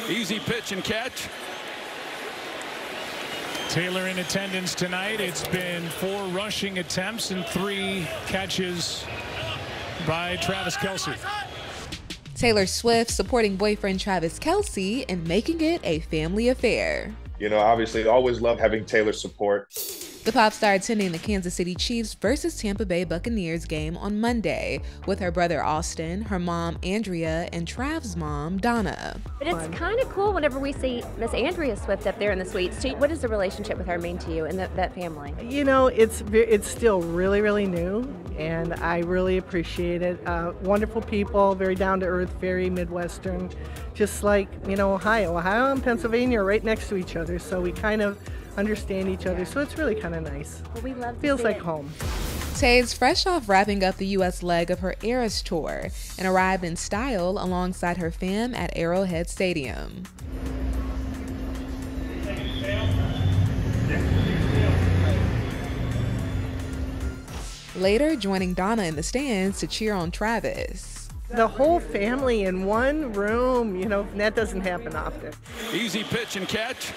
Easy pitch and catch. Taylor in attendance tonight. It's been 4 rushing attempts and 3 catches by Travis Kelce. Taylor Swift supporting boyfriend Travis Kelce and making it a family affair. You know, obviously, always love having Taylor's support. The pop star attending the Kansas City Chiefs versus Tampa Bay Buccaneers game on Monday with her brother Austin, her mom Andrea, and Trav's mom Donna. But it's kind of cool whenever we see Miss Andrea Swift up there in the suites too. What does the relationship with her mean to you and that family? You know, it's still really, really new, and I really appreciate it. Wonderful people, very down to earth, very Midwestern, just like, you know, Ohio and Pennsylvania are right next to each other, so we kind of understand each other, so it's really kind of nice. Well, we love to Feels see like it. home. Tay's fresh off wrapping up the U.S. leg of her Eras tour and arrived in style alongside her fam at Arrowhead Stadium. Later, joining Donna in the stands to cheer on Travis. The whole family in one room, you know, that doesn't happen often. Easy pitch and catch.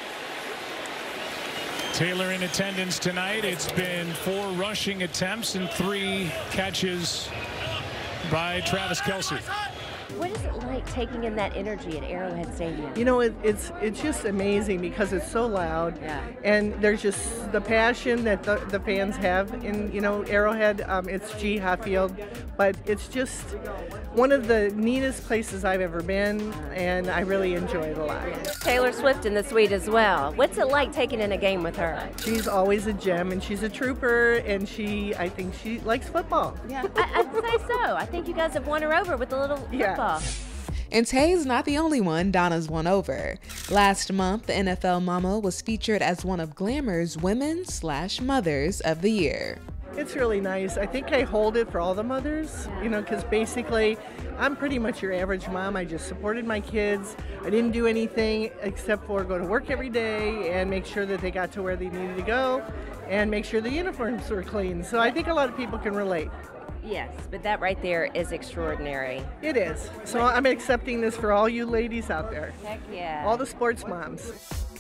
Taylor in attendance tonight. It's been 4 rushing attempts and 3 catches by Travis Kelce. What is it like taking in that energy at Arrowhead Stadium? You know, it's just amazing because it's so loud, and there's just the passion that the fans have in, you know, Arrowhead. It's G. Hatfield, but it's just one of the neatest places I've ever been, and I really enjoy it a lot. Taylor Swift in the suite as well. What's it like taking in a game with her? She's always a gem, and she's a trooper, and I think she likes football. Yeah, I'd say so. I think you guys have won her over with a little football. And Tay's not the only one Donna's won over. Last month, the NFL Mama was featured as one of Glamour's Women/Mothers of the Year. It's really nice. I think I hold it for all the mothers, you know, because basically I'm pretty much your average mom. I just supported my kids. I didn't do anything except for go to work every day and make sure that they got to where they needed to go and make sure the uniforms were clean. So I think a lot of people can relate. Yes, but that right there is extraordinary. It is. So I'm accepting this for all you ladies out there. Heck yeah. All the sports moms.